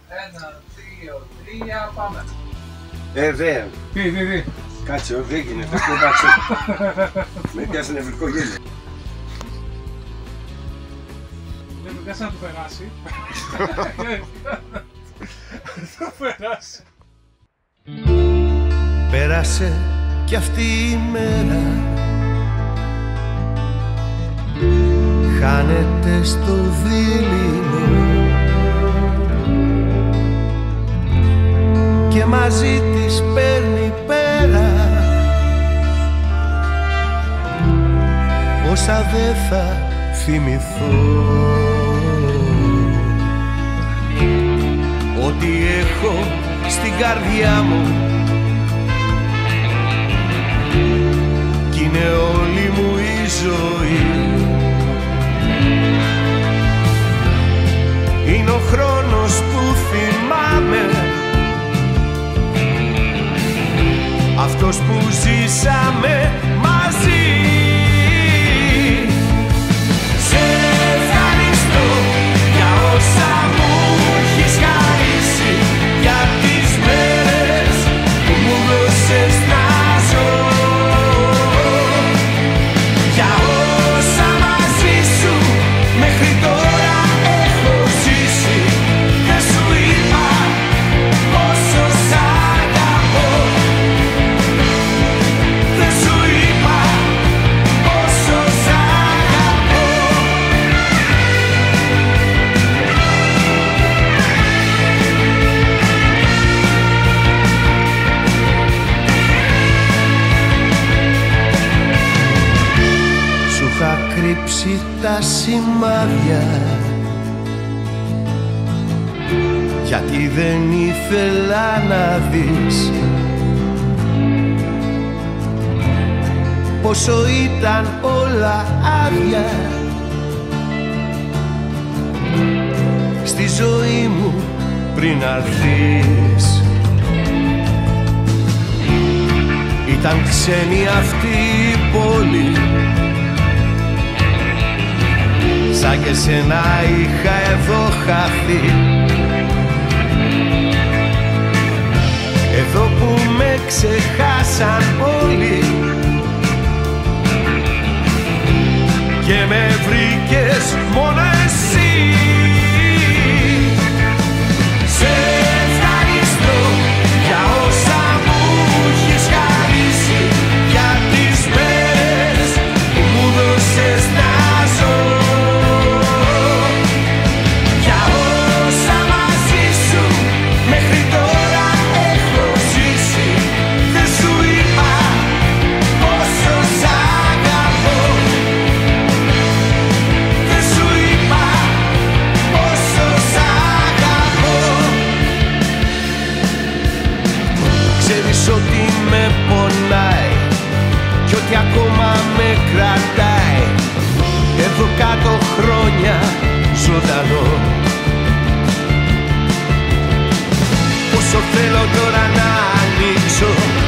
Ένα, δύο, τρία, πάμε. Δε. Τι. Κάτσε, δεν γίνεται. Με πιάσε νευρικό γέλιο. Δεν με πιάσε να του περάσει. Θα περάσει. Πέρασε κι αυτή η μέρα, χάνεται στο δειλινό και μαζί της παίρνει πέρα όσα δεν θα θυμηθώ. Ό,τι έχω στην καρδιά μου κι είναι όλη μου η ζωή. Είναι ο χρόνος που θυμάμαι, αυτός που ζήσαμε μαζί. Σε ευχαριστώ για όσα μου έχεις χαρίσει, για τις μέρες που μου δώσες να ζω, για όσα μαζί σου μέχρι τώρα έχω ζήσει. Δεν σου είπα πόσο σ' αγαπώ, δεν σου είπα πόσο σ' αγαπώ. Σου είχα κρύψει τα σημάδια, γιατί δεν ήθελα να δεις πόσο ήταν όλα άδεια στη ζωή μου πριν αρθείς. Ήταν ξένη αυτή η πόλη, σαν και σένα είχα εδώ χαθεί. Εδώ που με ξεχάσαν όλοι και με βρήκες μόνο εσύ. Σε ευχαριστώ για όσα μου έχεις χαρίσει, για τις μέρες που μου δώσες να ζω, για όσα μαζί σου μέχρι τώρα έχω ζήσει. Δεν σου είπα πόσο σ' αγαπώ, δεν σου είπα πόσο σ' αγαπώ. Ξέρεις ότι με πονάει κι ότι ακόμα με κρατάει εδώ κάτω χρόνια ζωντανό. Πόσο θέλω τώρα να ανοίξω